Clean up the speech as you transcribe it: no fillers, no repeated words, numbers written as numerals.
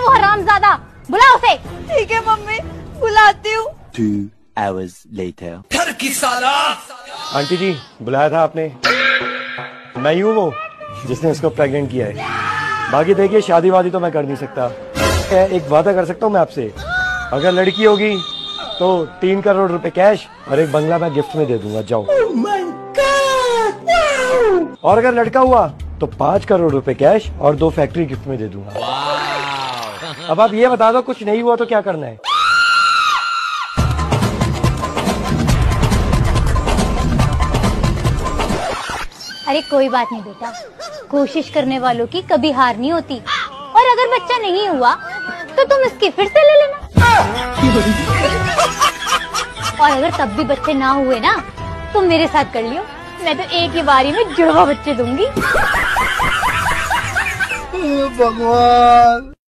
तू हरामजादा, बुला उसे। ठीक है मम्मी, बुलाती हूँ। 2 hours later. घर की साला। आंटी जी, बुलाया था आपने? मैं ही हूँ वो जिसने इसको प्रेग्नेंट किया है। बाकी देखिए, शादी वादी तो मैं कर नहीं सकता। एक वादा कर सकता हूँ मैं आपसे, अगर लड़की होगी तो 3 करोड़ रुपए कैश और एक बंगला मैं गिफ्ट में दे दूंगा। जाओ। और अगर लड़का हुआ तो 5 करोड़ रुपए कैश और 2 फैक्ट्री गिफ्ट में दे दूंगा। अब आप ये बता दो, कुछ नहीं हुआ तो क्या करना है? अरे कोई बात नहीं बेटा, कोशिश करने वालों की कभी हार नहीं होती। और अगर बच्चा नहीं हुआ तो तुम इसकी फिर से ले लेना। और अगर तब भी बच्चे ना हुए ना, तुम मेरे साथ कर लियो, मैं तो एक ही बारी में जुड़वा बच्चे दूंगी। भगवान।